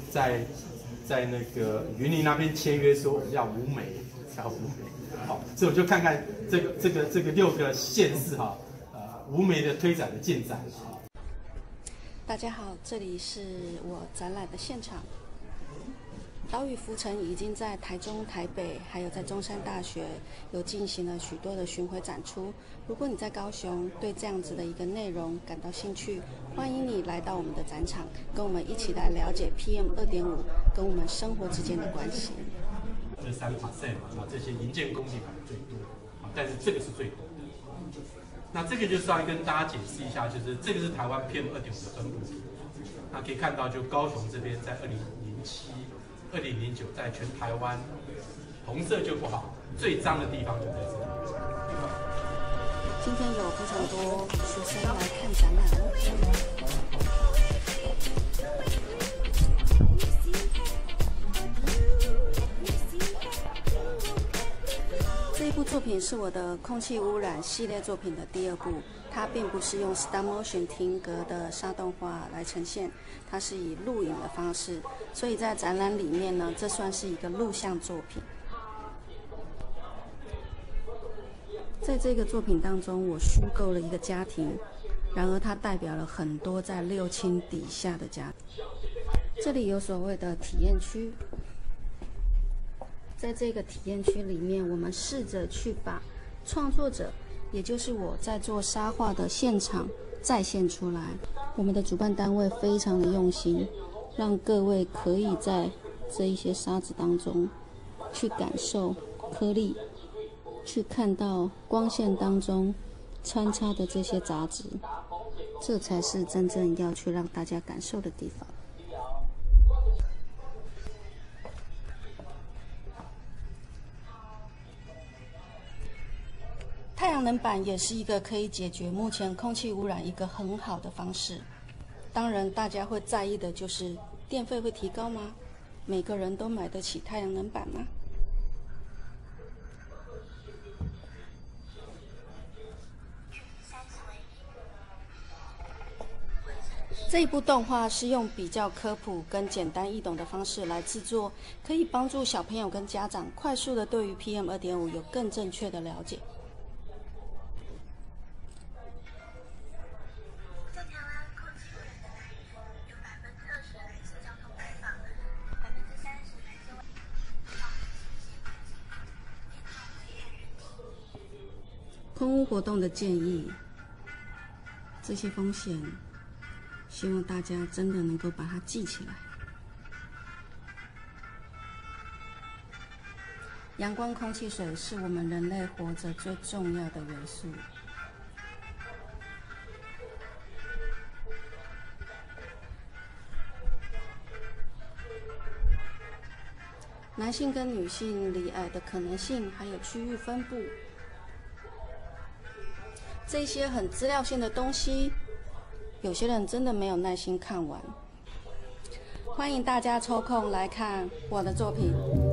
在那个云林那边签约说要5美，要5美，好，所以我就看看这个6个县市哈，5美的推展的进展。 大家好，这里是我展览的现场。岛屿浮沉已经在台中、台北，还有在中山大学有进行了许多的巡回展出。如果你在高雄对这样子的一个内容感到兴趣，欢迎你来到我们的展场，跟我们一起来了解 PM2.5 跟我们生活之间的关系。 这3%嘛，这些营建工地可能最多，但是这个是最多的。那这个就是要跟大家解释一下，就是这个是台湾 PM2.5 的分布图。那可以看到，就高雄这边在2007、2009，在全台湾红色就不好，最脏的地方就在这里。 今天有非常多学生来看展览哦。这一部作品是我的空气污染系列作品的第2部，它并不是用 stop motion 停格的沙动画来呈现，它是以录影的方式，所以在展览里面呢，这算是一个录像作品。在这个作品当中，我虚构了一个家庭，然而它代表了很多在6轻底下的家庭。这里有所谓的体验区。在这个体验区里面，我们试着去把创作者，也就是我在做沙画的现场再现出来。我们的主办单位非常的用心，让各位可以在这一些沙子当中去感受颗粒，去看到光线当中穿插的这些杂质，这才是真正要去让大家感受的地方。太阳能板也是一个可以解决目前空气污染一个很好的方式。当然，大家会在意的就是电费会提高吗？每个人都买得起太阳能板吗？这一部动画是用比较科普跟简单易懂的方式来制作，可以帮助小朋友跟家长快速的对于 PM2.5 有更正确的了解。空污活动的建议，这些风险，希望大家真的能够把它记起来。阳光、空气、水是我们人类活着最重要的元素。男性跟女性罹癌的可能性，还有区域分布。这些很资料性的东西，有些人真的没有耐心看完。欢迎大家抽空来看我的作品。